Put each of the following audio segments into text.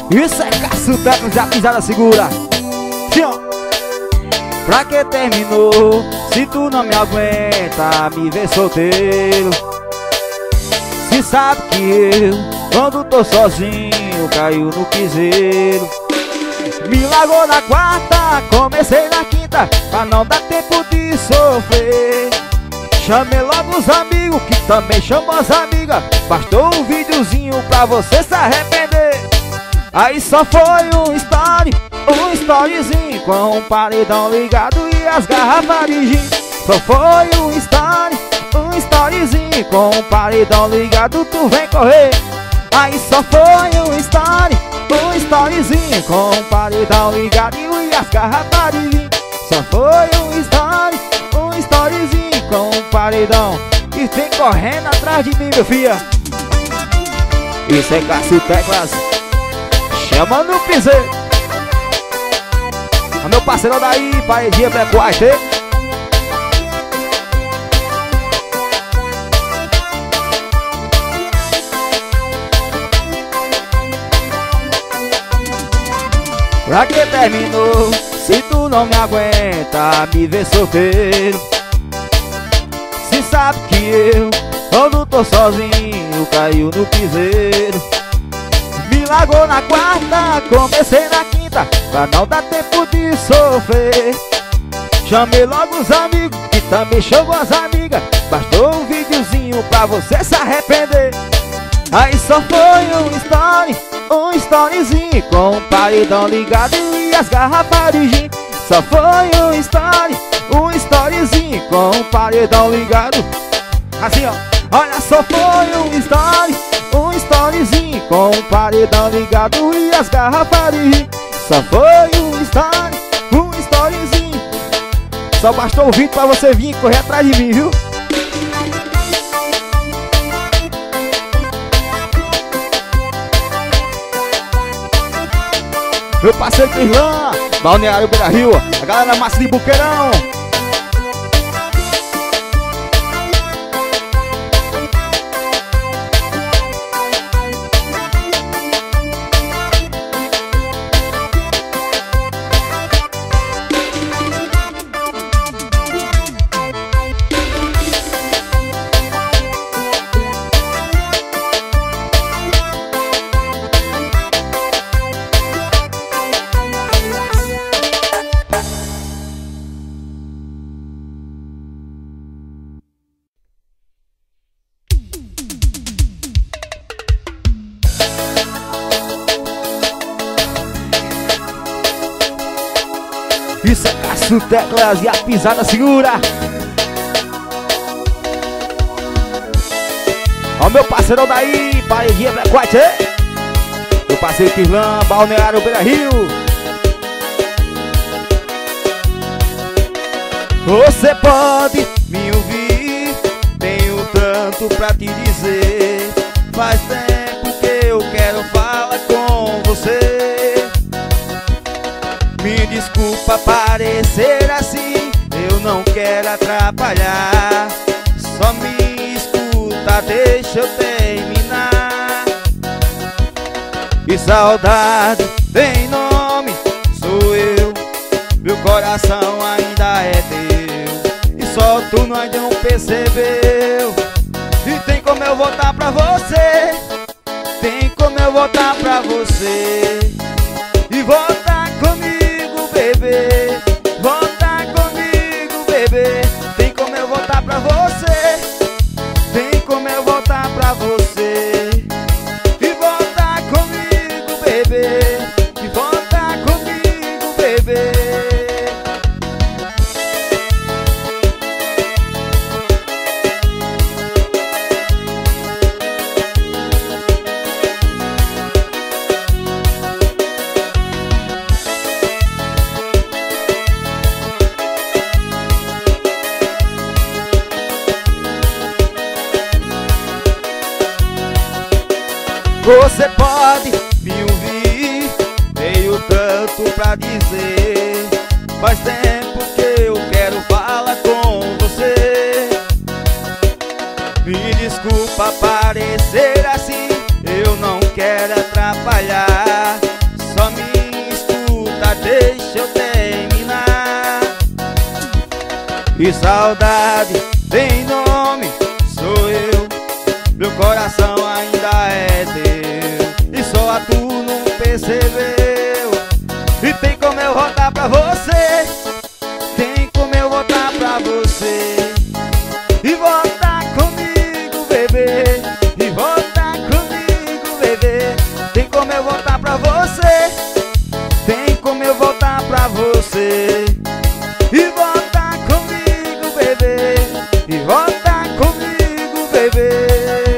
Isso é caço-tecos, a pisada segura. Sim, ó. Pra que terminou? Se tu não me aguenta, me vê solteiro. Se sabe que eu, quando tô sozinho, caio no piseiro. Me largou na quarta, comecei na quinta, pra não dar tempo de sofrer. Chamei logo os amigos, que também chamam as amigas. Bastou um videozinho pra você se arrepender. Aí só foi um storyzinho com um paredão ligado e as garrafas de gin. Só foi um storyzinho com um paredão ligado, tu vem correr. Aí só foi um storyzinho com um paredão ligado e as garrafas de gin. Só foi um storyzinho com um paredão e vem correndo atrás de mim, meu filho. Isso é caço-teclas, chama no piseiro. A meu parceiro daí, paredinha Black White. Pra que terminou? Se tu não me aguenta, me vê solteiro. Se sabe que eu, quando tô sozinho, caio no piseiro. Me largou na quarta, comecei na quinta, pra não dar tempo de sofrer. Chamei logo os amigos, que também chamam as amigas. Bastou um videozinho pra você se arrepender. Aí só foi um storyzinho com um paredão ligado e as garrafas de gin. Só foi um storyzinho com um paredão ligado. Assim, ó. Olha, só foi um storyzinho com um paredão ligado e as garrafas de gin. Só foi um storyzinho. Só bastou o vídeo pra você vir correr atrás de mim, viu? Meu parceiro Crislã, Balneário Beira Rio, a galera massa de Buqueirão. Isso é caço-teclas e a pisada segura. Ó meu parceirão daí, paredinha Black White. Meu parceiro Crislã, Balneário Beira Rio. Você pode me ouvir, tenho tanto pra te dizer. Faz tempo que eu quero falar com você. Me desculpa parecer assim, eu não quero atrapalhar. Só me escuta, deixa eu terminar. E saudade tem nome, sou eu. Meu coração ainda é teu e só tu não percebeu. E tem como eu voltar pra você, tem como eu voltar pra você. E voltar comigo, bebê, voltar comigo, bebê. Tem como eu voltar pra você, tem como eu voltar pra você. E voltar comigo, bebê, e voltar comigo, bebê. Você pode me ouvir, tenho tanto pra dizer. Faz tempo que eu quero falar com você. Me desculpa parecer assim, eu não quero atrapalhar. Que saudade tem nome, sou eu. Meu coração ainda é teu e só a tu não percebeu. E tem como eu voltar pra você, tem como eu voltar pra você. E voltar comigo, bebê, e voltar comigo, bebê. Tem como eu voltar pra você, tem como eu voltar pra você. E voltar comigo, bebê, e voltar comigo, bebê.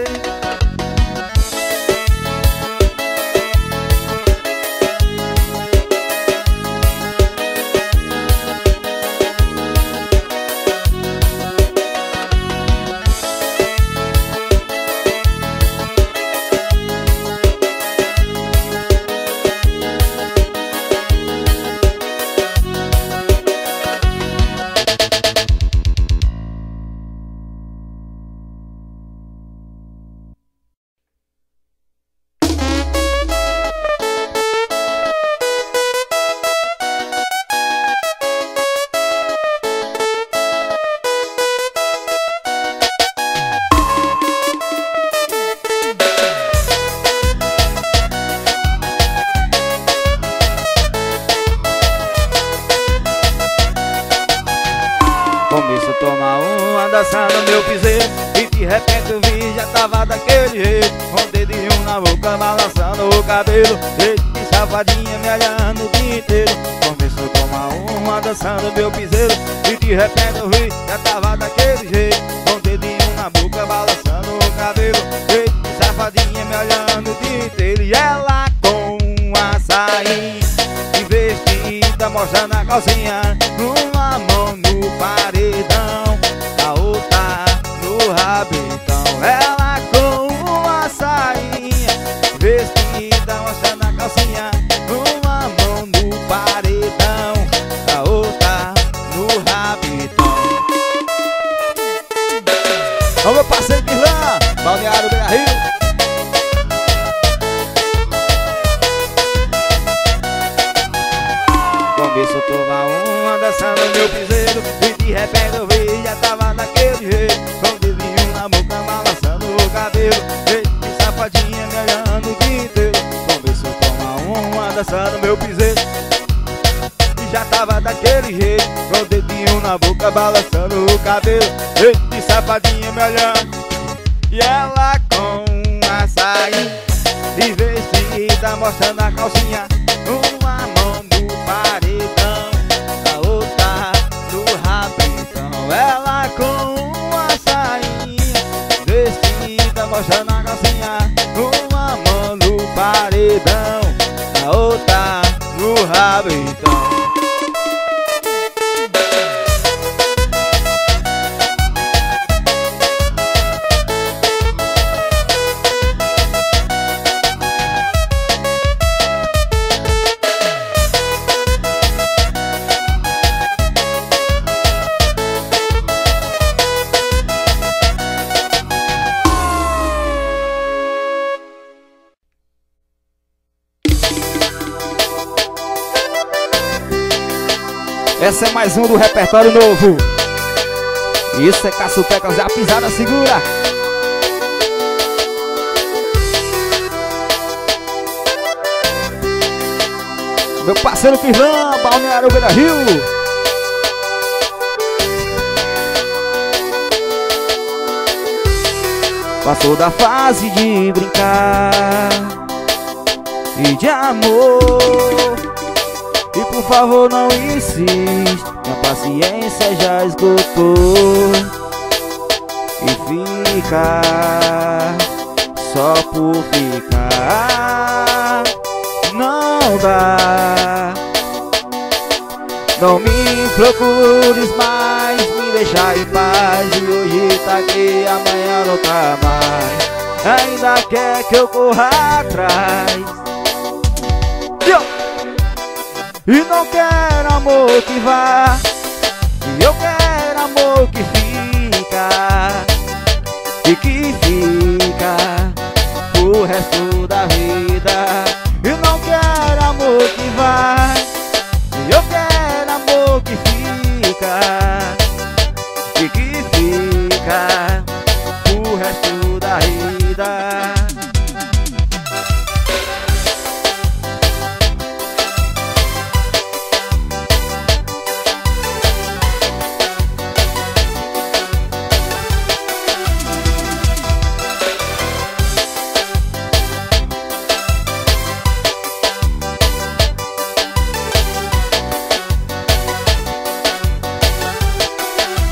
Começo a tomar uma, dançando meu piseiro, e de repente eu vi, já tava daquele jeito, com o dedinho na boca, balançando o cabelo, jeito de safadinha me olhando o dia inteiro. Começo a tomar uma, dançando meu piseiro, e de repente eu vi, já tava daquele jeito, com o dedinho na boca, balançando o cabelo, jeito de safadinha me olhando o dia inteiro. E ela com a sainha vestida, mostrando a calcinha, uma mão no paredão, a outra no rabetão. Ela com uma sainha vestida, mostrando a calcinha, uma mão no paredão, a outra no rabetão. Ô meu parceiro Pirlan, Balneário Beira-Rio. Começo a tomar uma, dançando meu piseiro, e de repente eu vi, já tava daquele jeito, com o dedinho na boca, balançando o cabelo, jeito de safadinha me olhando o dia inteiro. Começo a tomar uma, dançando meu piseiro, e já tava daquele jeito, com o dedinho na boca, balançando o cabelo, jeito de safadinha me olhando. E ela com a sainha e vestida, mostrando a calcinha, uma mão no paredão, a outra no rabetão. Ela com a sainha vestida, mostrando a calcinha, uma mão no paredão, a outra no rabetão. Essa é mais um do repertório novo. Isso é Caçupecas, já pisada segura. Meu parceiro Pirlan, Balneário Beira-Rio. Passou da fase de brincar e de amor, e por favor não insiste, minha paciência já esgotou. E fica só por ficar não dá. Não me procures mais, me deixa em paz. E hoje tá aqui, amanhã não tá mais. Ainda quer que eu corra atrás. E não quero amor que vá, e eu quero amor que fica, e que fica o resto da vida. E não quero amor que vá, e eu quero amor que fica,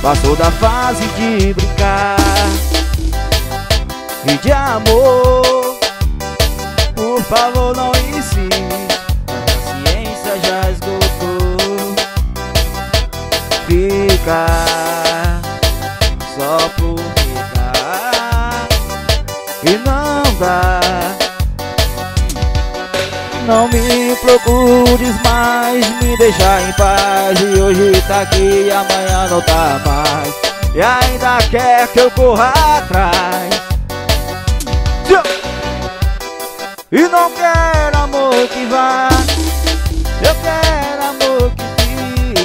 passou da fase de brincar e de amor. Por favor, não insiste, a paciência já esgotou. Fica só por ficar e não dá. Não me procures mais, me deixa em paz. E hoje tá aqui e amanhã não tá mais. E ainda quer que eu corra atrás. E não quero amor que vá, eu quero amor que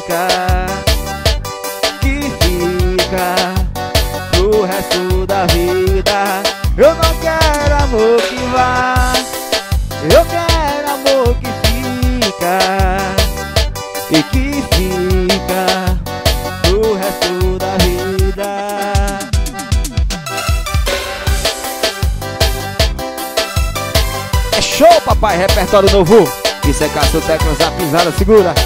fica pro resto da vida. Eu não quero amor que vá, eu quero amor que fica e que fica pro resto da vida. É show, papai, repertório novo. Isso é Cássio Teclas, a pisada segura.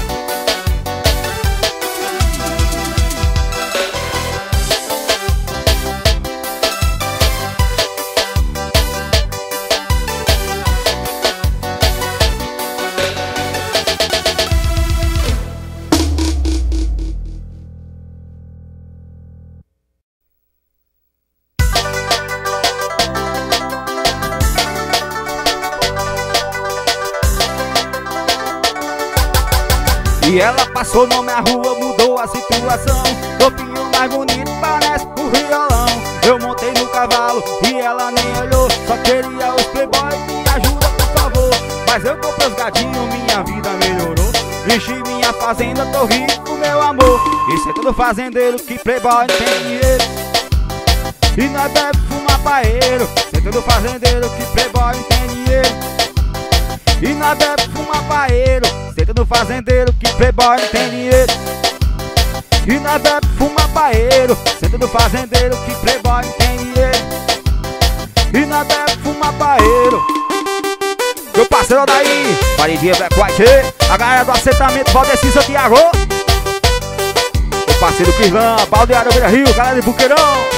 E ela passou na minha rua, mudou a situação. Corpinho mais bonito, parece pro violão. Eu montei no cavalo e ela nem olhou. Só queria os playboy, me ajuda por favor. Mas eu comprei os gatinhos, minha vida melhorou. Enchi minha fazenda, tô rico, meu amor. Isso é todo fazendeiro que playboy tem dinheiro. E nós bebe fumar paeiro. Isso é todo fazendeiro que playboy tem dinheiro. E nós bebe fumar paeiro. Senta no fazendeiro que playboy tem dinheiro. E nós bebe fumar paeiro. Senta no fazendeiro que playboy tem dinheiro. E nós bebe fumar paeiro. Meu parceiro daí, paredinha Black White, a galera do assentamento Valdeci Santiago. Meu parceiro Crislã, Baldeário Beira Rio, galera de Buqueirão.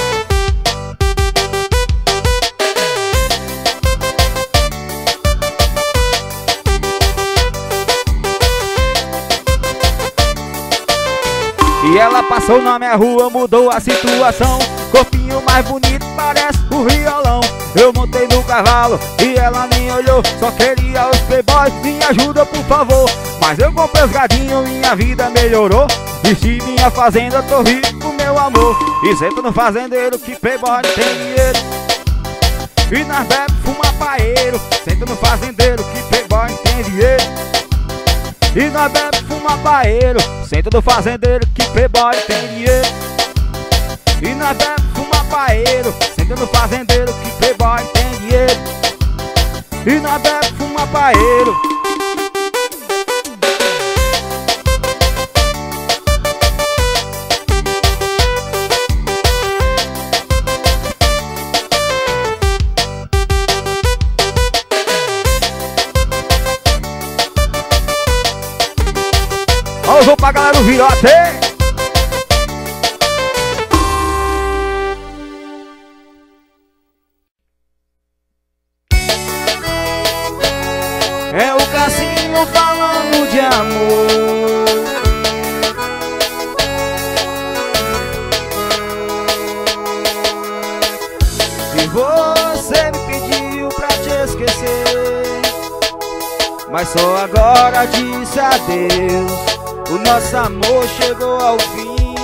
E ela passou na minha rua, mudou a situação. Corpinho mais bonito, parece o violão. Eu montei no cavalo e ela nem olhou. Só queria os playboys, me ajuda por favor. Mas eu comprei os gadinhos, minha vida melhorou. Enchi minha fazenda, tô rico, meu amor. E senta no fazendeiro que playboy tem dinheiro. E nós bebe fuma paeiro. Senta no fazendeiro que playboy tem dinheiro. E nós bebe fuma paeiro. Senta no fazendeiro que playboy tem dinheiro. E nós bebe fuma paeiro. Senta no fazendeiro que playboy tem dinheiro. E nós bebe fuma paeiro. Vou pra galera do Virote. É o Cassinho falando de amor. E você me pediu pra te esquecer, mas só agora disse adeus. O nosso amor chegou ao fim.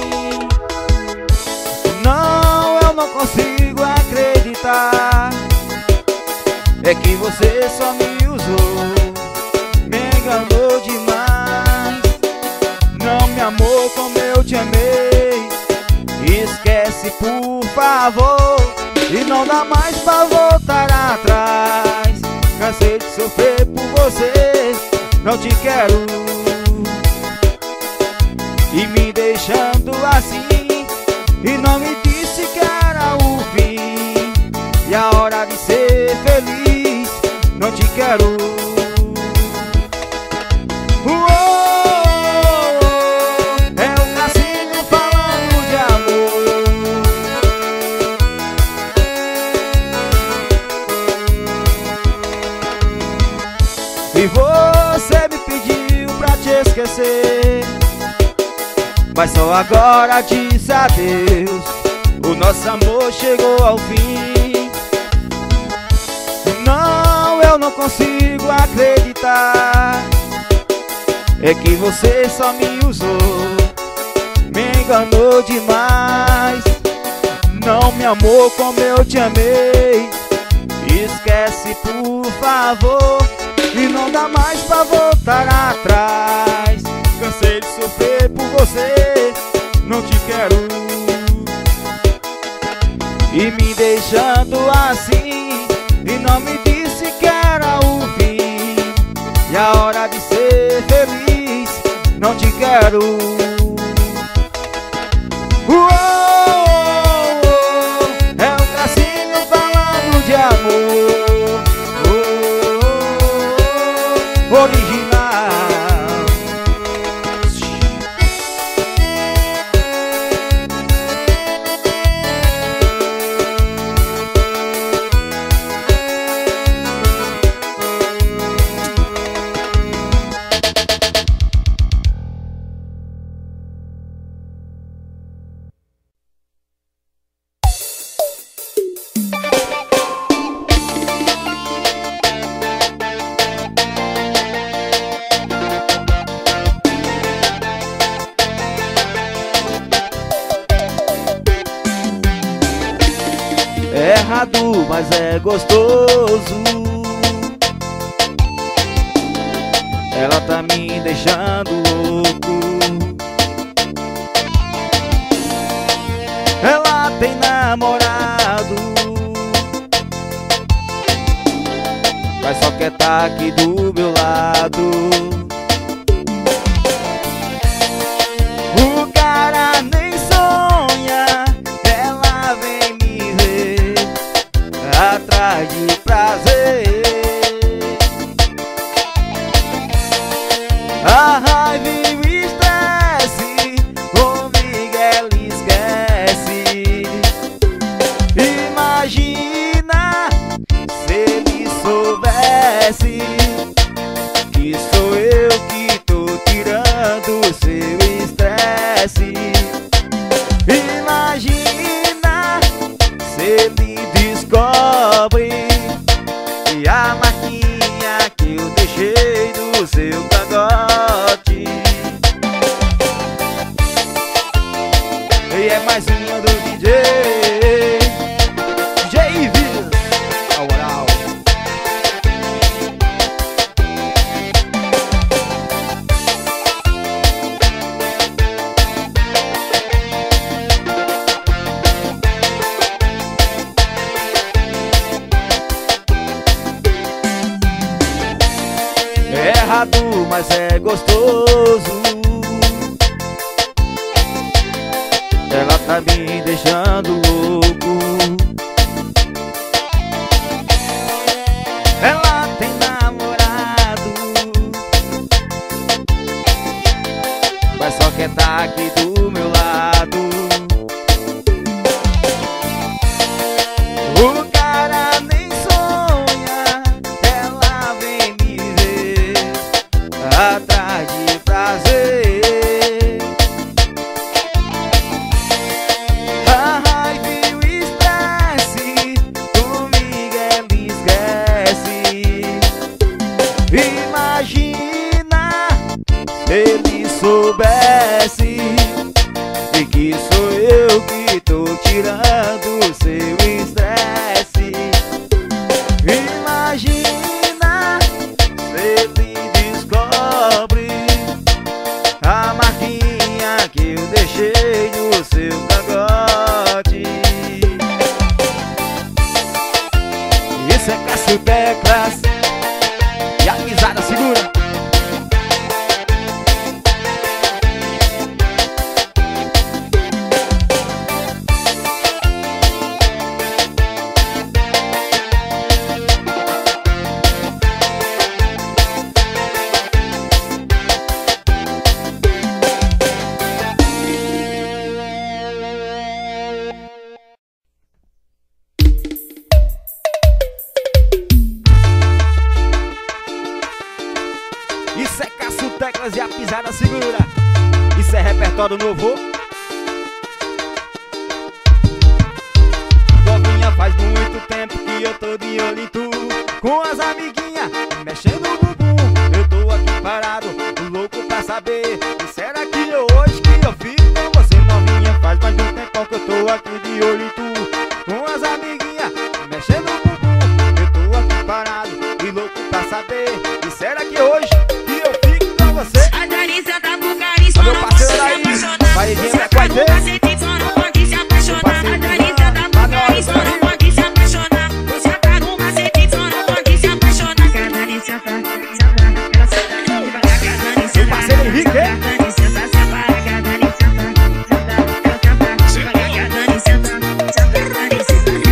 Não, eu não consigo acreditar. É que você só me usou, me enganou demais. Não me amou como eu te amei. Esquece por favor. E não dá mais pra voltar atrás. Cansei de sofrer por você. Não te quero. E me deixando assim. E não me disse que era o fim. E a hora de ser feliz. Não te quero. É o Cassinho falando de você, mas só agora disse adeus. O nosso amor chegou ao fim. Não, eu não consigo acreditar. É que você só me usou, me enganou demais. Não me amou como eu te amei. Esquece, por favor, e não dá mais pra voltar atrás. Cansei de sofrer por você, não te quero. E me deixando assim, e não me disse que era o fim. E a hora de ser feliz, não te quero. É o Cassinho falando de amor, original. Errado, mas é gostoso. Ela tá me deixando louco. Ela tem namorado, mas só quer tá aqui do meu lado. O cara nem sonha, ela vem me ver atrás de prazer. A raiva e o estresse, comigo ela esquece. Imagina se ele soubesse que sou eu que tô tirando o seu estresse. Imagina se ele descobre e a marquinha que eu deixei do seu cangote. E é mais uma do DJ Vilas, ao oral. É errado, mas é gostoso. Ela tá me deixando louco. Ela tem namorado, mas só quer tá aqui do meu lado. O cara nem sonha, ela vem me ver atrás de prazer. A raiva e o estresse, comigo ela esquece. Imagina se ele soubesse e que sou eu que tô tirando o seu estresse. Imagina se ele descobre a marquinha que eu deixei no seu cangote. Isso é Cássio Teclas e a pisada segura. Palmas e a pisada segura. Isso é repertório novo. Novinha, faz muito tempo que eu tô de olho em tu, com as amiguinhas mexendo no bumbum. Eu tô aqui parado, louco pra saber, e será que hoje que eu fico com você? Novinha, faz mais de um tempo que eu tô aqui de olho em tu, com as amiguinhas mexendo no bumbum. Eu tô aqui parado e louco pra saber, e será que hoje que eu fico com você? A Danisa tá com carisma, meu não parceiro pode se aí, apaixonar. vai Você vai tá com macete, só não pode se apaixonar. A Danisa tá com carisma, não pode se apaixonar. Você tá com macete, só não pode se apaixonar. Que a Danisa tá, ela senta devagar. Que a Danisa meu parceiro Henrique, que a Danisa tá, separa. Que a Danisa tá, ela senta devagar. Que a Danisa tá, a Danisa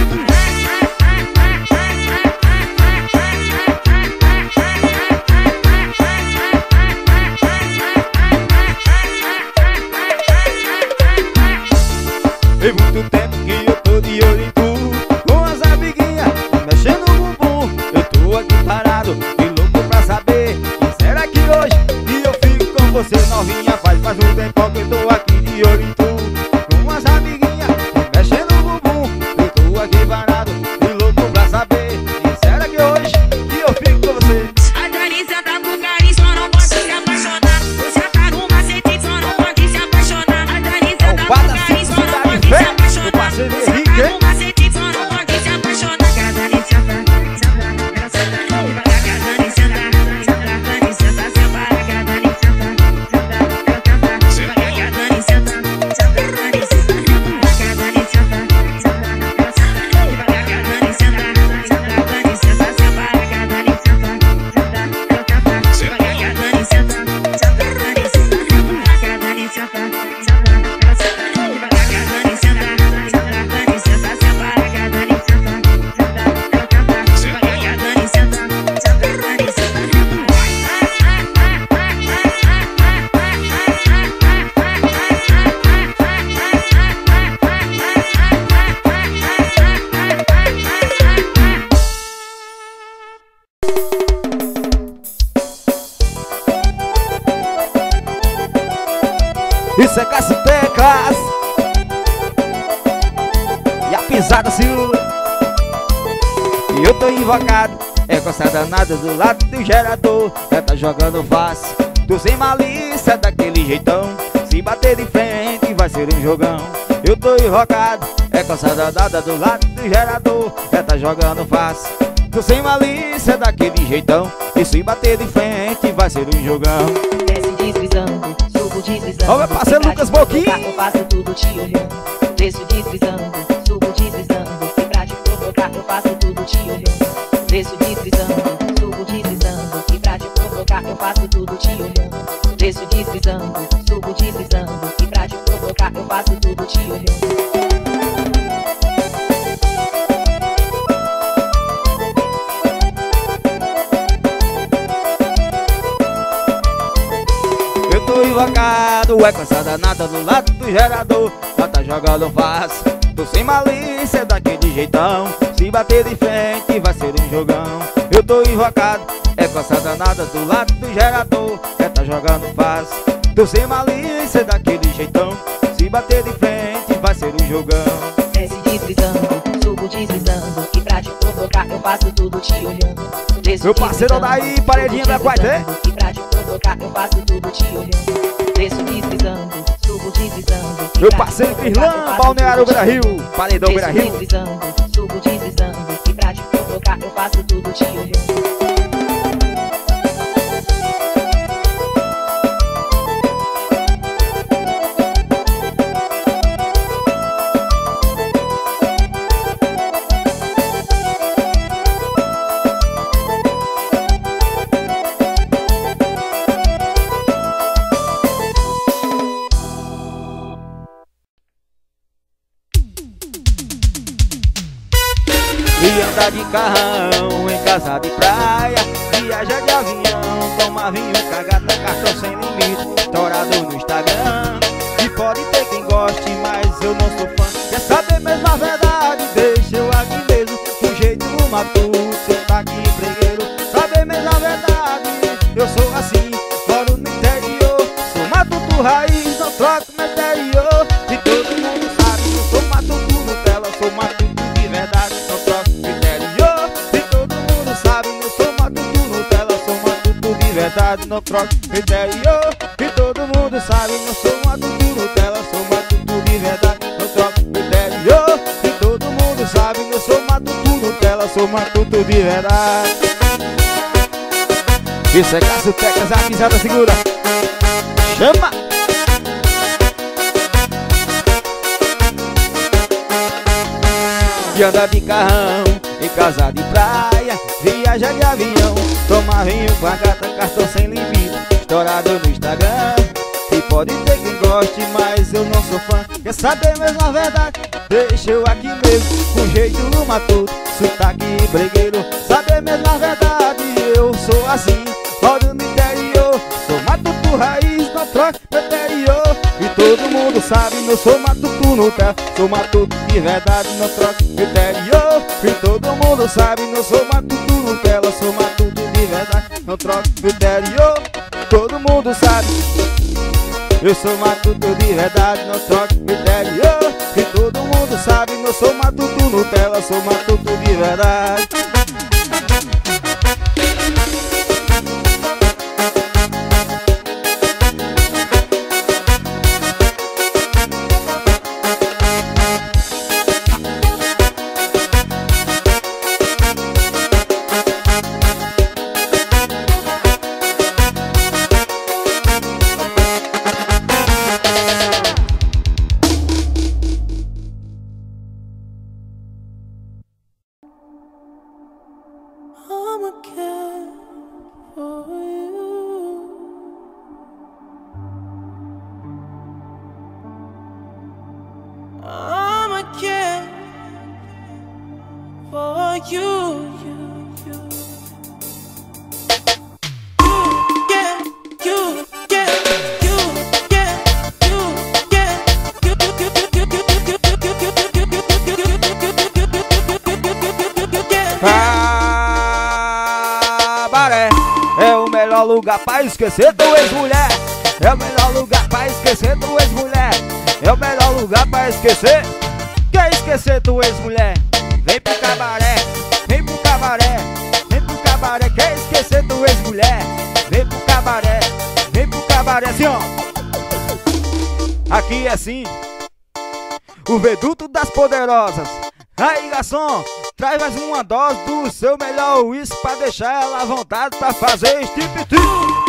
Tem muito tempo que eu tô de olho em tu, com as amiguinhas mexendo no bumbum. Eu tô aqui parado e louco pra saber, e será que hoje que eu fico com você? Novinha, faz mais um tempo que eu tô aqui de olho em tu, com as amiguinhas mexendo no bumbum. Eu tô aqui parado e louco pra saber, e será que hoje que eu fico com você? A Danisa tá com carisma, não pode se apaixonar. Você tá com macete, só não pode se apaixonar. A Danisa tá com carisma, não pode se apaixonar. parceiro Você Henrique, tá com macete, só não pode se apaixonar. Que a Danisa tá, ela senta devagar. Que a Danisa tá, separa. Que a Danisa tá, ela canta devagar. Que a Danisa tá, que a Danisa tá, ela senta devagar. Que a Danisa tá, separa. Que a Danisa tá, ela canta devagar. Que a Danisa tá, que a Danisa tá, ela senta devagar. Que a Danisa tá, isso é Cássio Teclas e a pisada segura. E eu tô invocado, é com essa danada do lado do gerador. Já tá jogando fácil, tô sem malícia daquele jeitão. Se bater de frente vai ser um jogão. Eu tô invocado, é com essa danada do lado do gerador. Já tá jogando fácil, tô sem malícia daquele jeitão. E se bater de frente vai ser um jogão. desce deslizando, subo deslizando. Ó, meu parceiro Lucas Boquinha. Eu faço tudo te olhando. Desço deslizando, subo deslizando. E pra te provocar eu faço tudo te olhando. Desço deslizando, subo deslizando. E pra te provocar eu faço tudo te olhando. Desço deslizando, subo deslizando. E pra te provocar eu faço tudo te olhando. Eu tô invocado, é com essa danada do lado do gerador. Já tá jogando fácil, tô sem malícia daquele jeitão. Se bater de frente vai ser um jogão. Eu tô invocado, é com essa danada do lado do gerador. Já tá jogando fácil, tô sem malícia daquele jeitão. Se bater de frente vai ser um jogão. Desce deslizando, subo deslizando. E pra te provocar eu faço tudo te olhando. Desço Meu parceiro deslizando, daí, paredinha subo da Quaité. deslizando. E pra te provocar eu faço tudo te olhando. Desço deslizando, subo deslizando. E Meu pra te parceiro provocar, eu Crislan, faço Balneário tudo te Beira-Rio, olhando. Paredão Desço Beira-Rio. deslizando, subo deslizando. E pra te provocar eu faço tudo te olhando. E anda de carrão em casa de praia, viaja de avião, toma vinho, cagada, cartão sem limite, estourado no Instagram. E pode ter quem goste, mas eu não sou fã. Quer saber mesmo a verdade? Deixa eu aqui mesmo, um jeito matuto, sotaque empregueiro. Saber mesmo a verdade? Eu sou assim, moro no interior. verdade, não troco interior. E todo mundo sabe, não sou matuto Nutella, sou matuto de verdade, não troco interior. E todo mundo sabe, não sou matuto Nutella, sou matuto de verdade. Isso é Cássio Tecas, a pisada segura. Chama! E anda de carrão, em casa de praia, viaja de avião, toma vinho com a gata, cartão sem limite, estourado no Instagram. E pode ter quem goste, mas eu não sou fã. Quer saber mesmo a verdade? Deixa eu aqui mesmo, com jeito no matuto, sotaque bregueiro. Saber mesmo a verdade, eu sou assim, moro no interior, sou matuto raiz, não troco no interior. E todo mundo sabe, não sou matuto Nutella, sou matuto de verdade, não troco no interior. E todo mundo sabe, não sou matuto Nutella, sou matuto de verdade, não troco no interior. Todo mundo sabe, eu sou matuto de verdade, não troco no interior. E todo mundo sabe, não sou matuto Nutella, sou matuto de verdade. Lugar pra esquecer do ex-mulher, é o melhor lugar pra esquecer do ex-mulher, é o melhor lugar pra esquecer. Quer esquecer do ex-mulher? Vem pro cabaré, vem pro cabaré, vem pro cabaré. Quer esquecer do ex-mulher? Vem pro cabaré, vem pro cabaré. Assim ó, aqui é assim, o veduto das poderosas. Aí garçom, traz mais uma dose do seu melhor uísque pra deixar ela à vontade pra fazer striptease.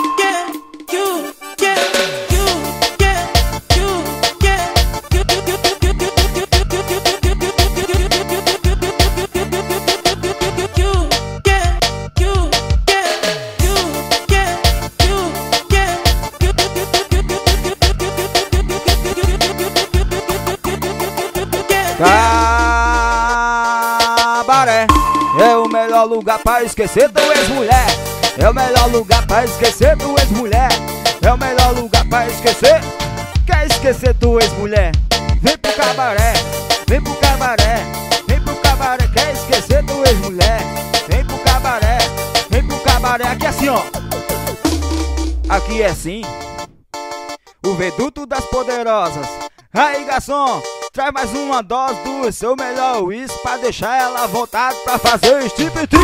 Cabaré é o melhor lugar pra esquecer do ex-mulher, é o melhor lugar pra esquecer do ex-mulher, é o melhor lugar pra esquecer. Quer esquecer do ex-mulher? Vem pro cabaré, vem pro cabaré, vem pro cabaré. Quer esquecer do ex-mulher? Vem pro cabaré, vem pro cabaré. Aqui é assim ó, aqui é assim, o veduto das poderosas. Aí garçom, traz mais uma dose do seu melhor uísque pra deixar ela à vontade pra fazer striptease.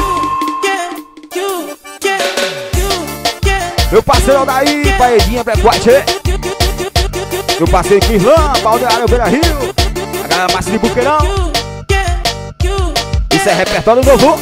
Meu parceiro daí, Paedinha Precoate, meu parceiro Quirlan, Baldeário Beira Rio, a galera Massa de Buqueirão. Isso é repertório novo.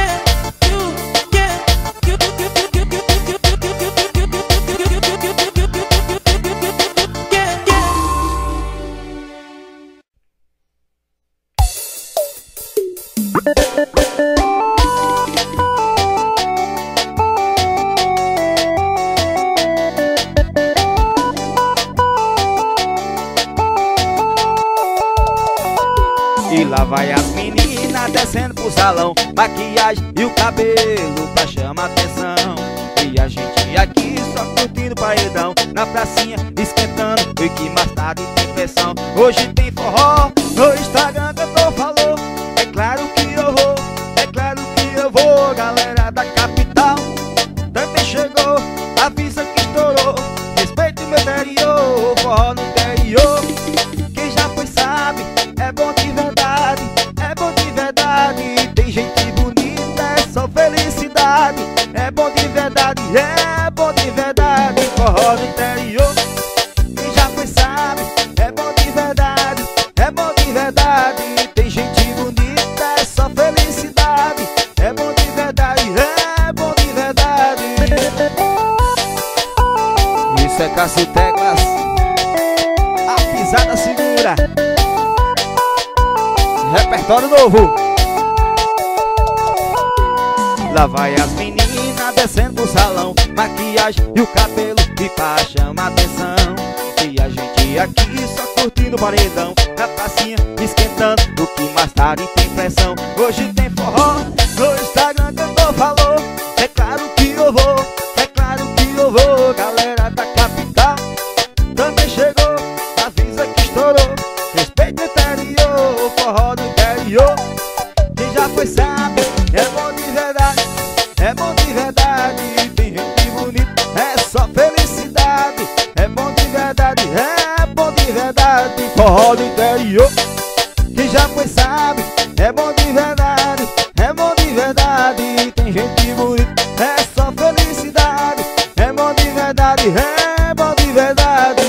E lá vai as meninas descendo pro salão, maquiagem e o cabelo pra chamar atenção. E a gente aqui só curtindo paredão, na pracinha esquentando, e que mais tarde tem pressão. Hoje tem forró no Instagram, cantor falou, é claro que eu vou, é claro que eu vou. Galera da capital também chegou, avisa que estourou, respeite o meu interior, forró no interior. Quem já foi sabe, é bom de verdade, é bom de verdade. Tem gente bonita, é só felicidade, é bom de verdade, é bom de verdade. repertório novo. Lá vai as meninas descendo pro salão, maquiagem e o cabelo e pra chamar atenção. E a gente aqui só curtindo o paredão, a pracinha esquentando, o que mais tarde tem pressão. Hoje tem forró no Instagram, cantor falou. É claro que eu vou, é claro que eu vou. Galera da capital também chegou, avisa que estourou. Respeita o interior, forró do interior. Quem já foi sabe, é bom de verdade, é bom de verdade. Tem gente bonita, é só felicidade. É bom de verdade, é bom de verdade. Forró do interior. Quem já foi sabe, é bom de verdade, é bom de verdade. Tem gente bonita, é só felicidade. É bom de verdade, é bom de verdade.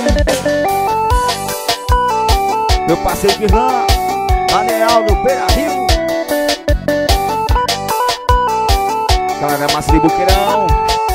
Meu parceiro Guilherme, Aneal do Beira Rio. Galera massa de Buqueirão.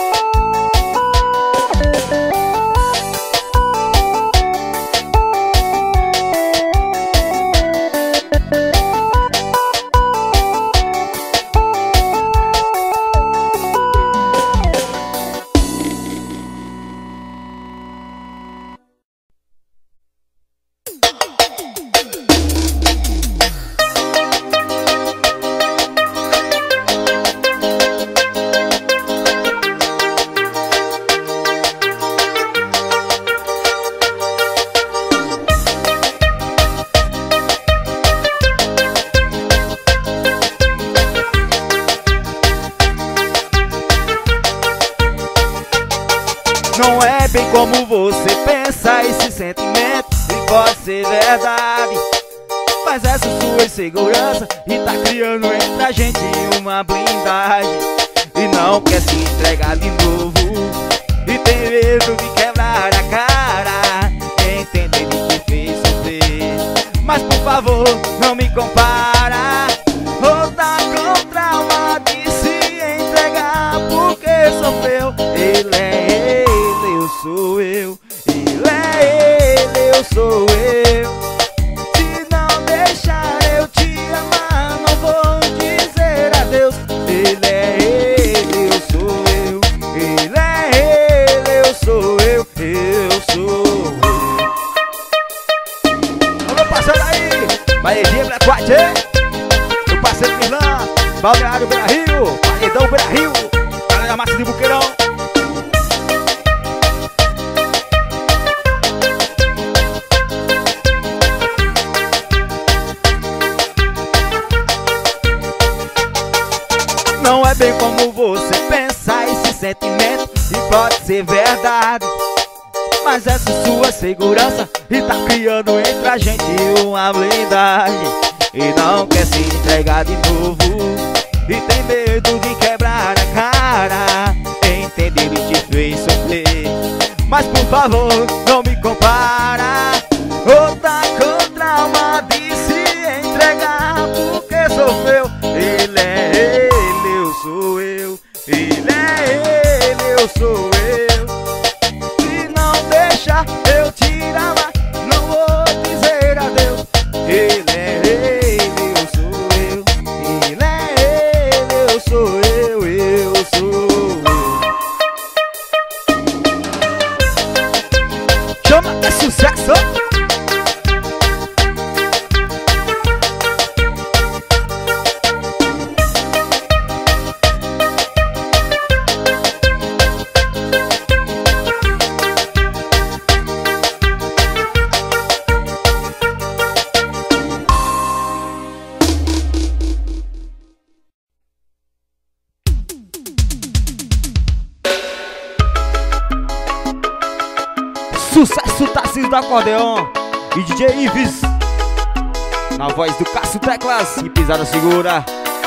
Não é bem como você pensa, esse sentimento e pode ser verdade, mas essa sua insegurança e tá criando entre a gente uma blindagem. E não quer se entregar de novo, e tem medo de quebrar a cara, entender que te fez sofrer. Mas por favor, não me compara, ou tá com trauma de se entregar porque sofreu. Ele é ele, eu sou eu. Ele é ele, eu sou eu. Se não deixar eu te amar, não vou dizer adeus. Ele é ele, eu sou eu. Ele é ele, eu sou eu. Eu sou eu. Alô, parceiro aí, Baezinha, Black White. Meu parceiro Milan, Balneário Beira Rio, Paredão Beira Rio, galera massa de Buqueirão. Não é bem como você pensa, esse sentimento e pode ser verdade, mas essa sua segurança e tá criando entre a gente uma blindagem. E não quer se entregar de novo, e tem medo de quebrar a cara, entender ele te fez sofrer. Mas por favor, não me compara, ou tá com trauma de se entregar porque sofreu. Ele é ele, eu sou eu. Ele é ele, eu sou eu. Se não deixar eu te amar, não vou dizer adeus. Ele é ele, eu sou eu. Ele é ele, eu sou eu. Eu sou eu. Chama que é sucesso. Sucesso Tarcísio do Acordeon e DJ Ives, na voz do Cássio Teclas e pisada segura.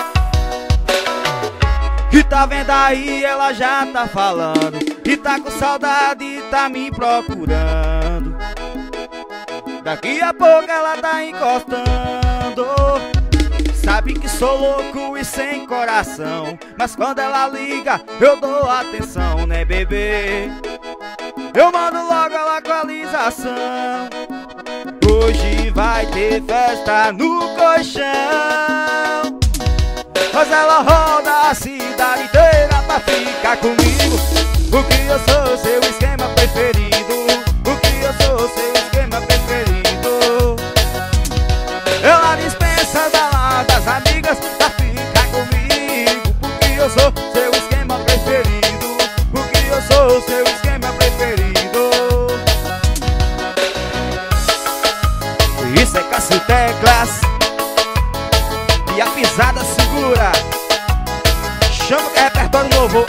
E tá vendo aí, ela já tá falando, e tá com saudade e tá me procurando. Daqui a pouco ela tá encostando. Sabe que sou louco e sem coração, mas quando ela liga eu dou atenção, né bebê? Eu mando logo a localização. hoje vai ter festa no colchão. Mas ela roda a cidade inteira pra ficar comigo, porque eu sou seu esquema preferido, porque eu sou seu esquema preferido. Ela dispensa baladas amigas pra ficar comigo, porque eu sou seu esquema preferido, porque eu sou seu esquema preferido. Isso é Cássio Teclas e a pisada segura. Chama que é repertório novo.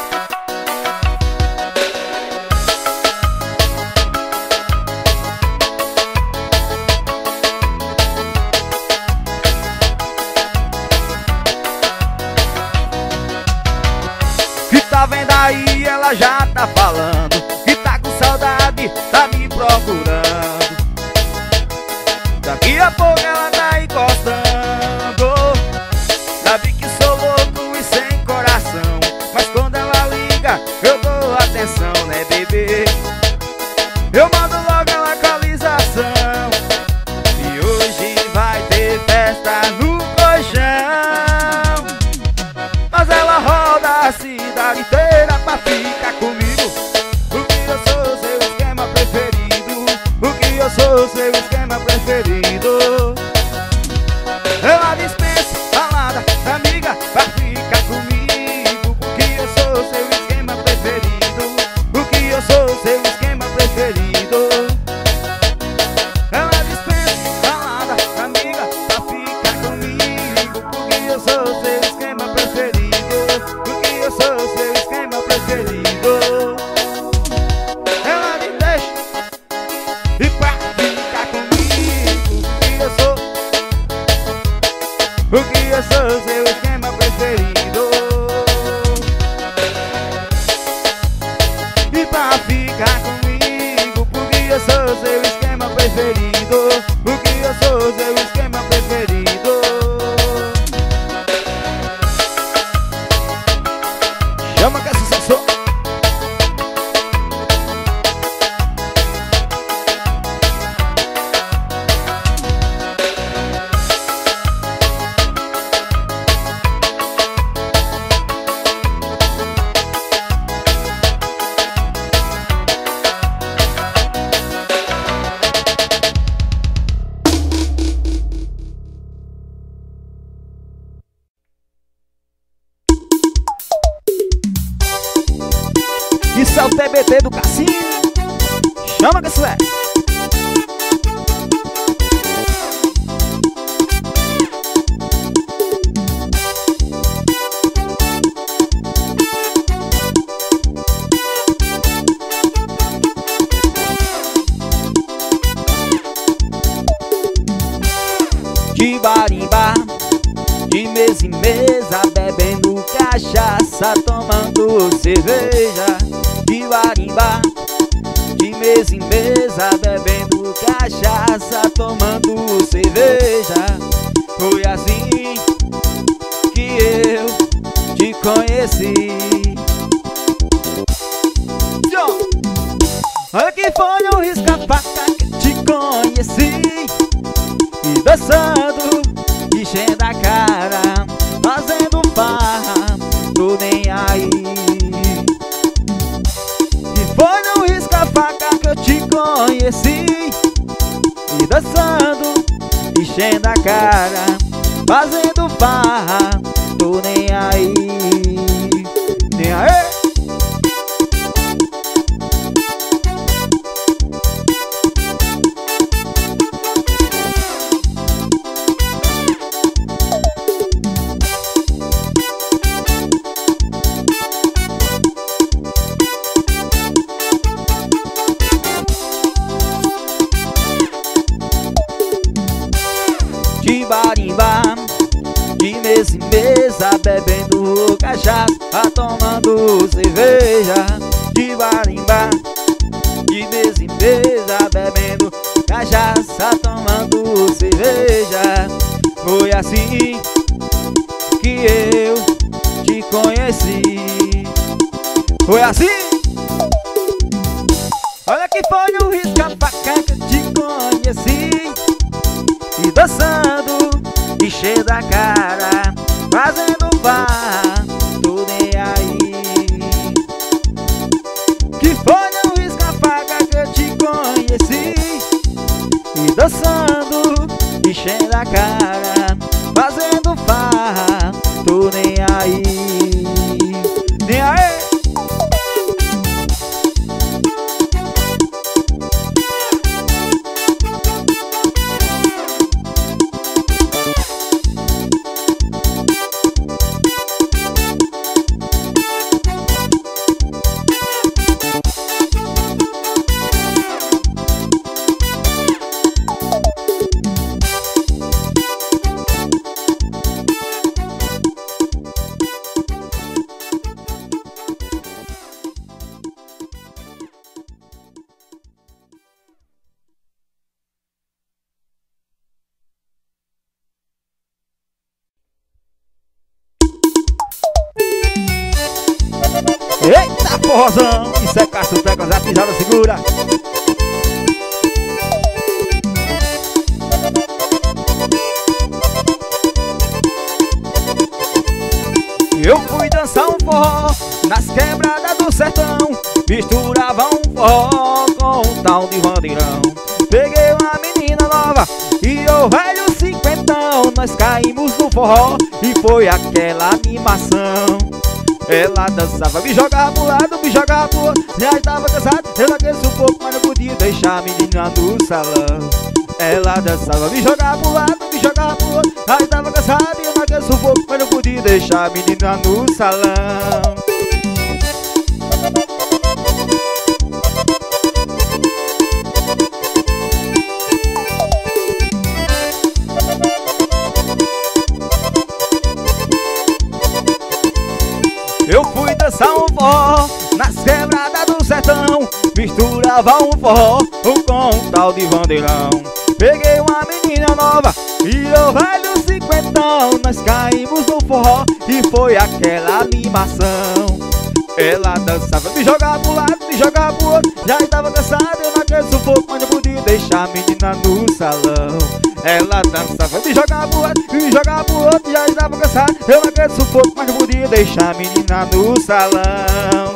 Que tá vendo aí, ela já tá falando que tá com saudade, tá me procurando. Daqui a pouco ela tá encostando. Sabe que sou louco e sem coração, mas quando ela liga eu dou atenção, né, bebê? Eu mando logo a localização. E hoje vai ter festa no colchão. Mas ela roda a cidade inteira pra ficar comigo, porque eu sou seu esquema preferido, porque eu sou seu esquema preferido. Ela dispensa balada amiga pra ficar comigo, porque eu sou seu esquema preferido, porque eu sou seu esquema preferido. Ela dispensa balada amiga pra ficar comigo, porque eu sou seu esquema preferido, porque eu sou seu esquema preferido. Ela me deixa e pra ficar comigo, porque eu sou seu esquema preferido. E pra ficar comigo, porque eu sou seu esquema preferido, porque eu sou seu esquema preferido. Chama que essa sensor. Isso é o TBT do Cassinho. Chama que isso é. De bar em bar, de mesa em mesa, bebendo cachaça, tomando cerveja. De bar em bar, de mesa em mesa, bebendo cachaça, tomando cerveja. Foi assim que eu te conheci. Olha que foi um risca-faca que te conheci, e dançando, enchendo a cara, fazendo farra, tô nem aí. E foi no risca-faca que eu te conheci, e dançando, enchendo a cara, fazendo farra, tô nem aí. Nem aí. De bar em bar, de mesa em mesa, bebendo cachaça, tomando cerveja. De bar em bar, de mesa em mesa, bebendo cachaça, tomando cerveja. Foi assim que eu te conheci. Foi assim. Olha que foi no risca-faca que eu te conheci, enchendo a cara, fazendo farra, tô nem aí. Que foi não risca-faca que eu te conheci, e dançando, enchendo a cara, fazendo farra, tô nem aí. Nem aí. Eita porrozão, isso é caçuteca, a pisada segura. Eu fui dançar um forró nas quebradas do sertão, misturava um forró com um tal de bandeirão. Peguei uma menina nova e o velho cinquentão, nós caímos no forró e foi aquela animação. Ela dançava, me jogava pro lado, me jogava pro outro. Já estava cansado, eu aqueço um pouco, mas não podia deixar a menina no salão. Ela dançava, me jogava pro lado, me jogava pro outro. Já estava cansado, eu não aqueço um pouco, mas não podia deixar a menina no salão. Eu fui dançar um forró nas quebradas do sertão, misturava um forró com um tal de bandeirão. Peguei uma menina nova e o velho cinquentão, nós caímos no forró e foi aquela animação. Ela dançava, me jogava pro lado, me jogava pro outro. Já estava cansado, eu não aqueço um pouco, mas não podia deixar a menina no salão. Ela dançava, me jogava pro lado, me jogava pro outro. Já estava cansado, eu não aqueço um pouco, mas não podia deixar a menina no salão.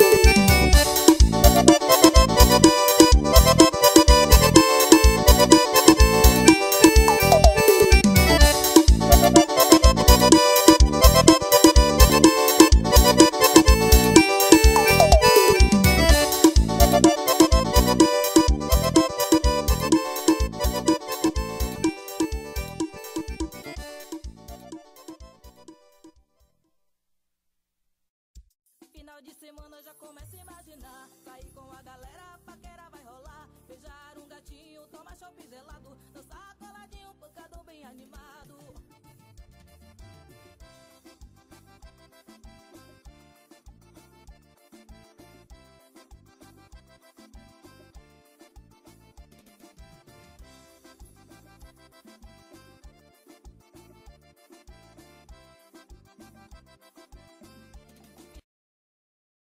Final de semana já começa a imaginar, sair com a galera, paquera vai rolar, beijar um gatinho, tomar chopp gelado, dançar coladinho, pancadão bem animado.